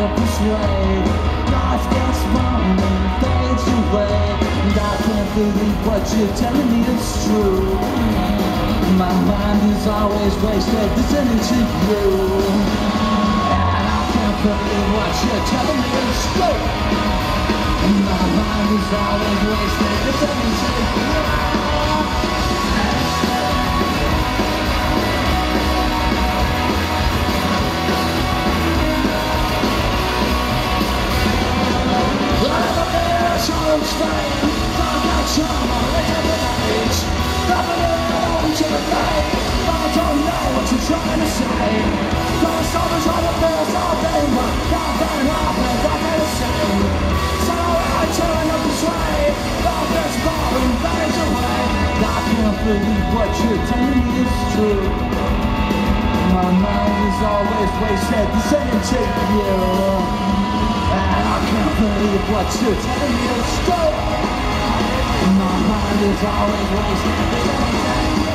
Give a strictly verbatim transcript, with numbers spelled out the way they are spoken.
persuade. Life gets wrong and fades away, and I can't believe what you're telling me is true. My mind is always wasted listening to you, and I can't believe what you're telling me is true. My mind is always wasted listening to you. I'm staying, dark out charm, I'm ready for the age. Nothing alone to the day, but I don't know what you're trying to say. Don't stop and try to feel something, but nothing happens, nothing the same. So I turn up this way, love is far and fades away. I can't believe what you're telling me is true. My mind is always wasted listening to you, and I can't believe what you're telling me is true. My mind is always wasted.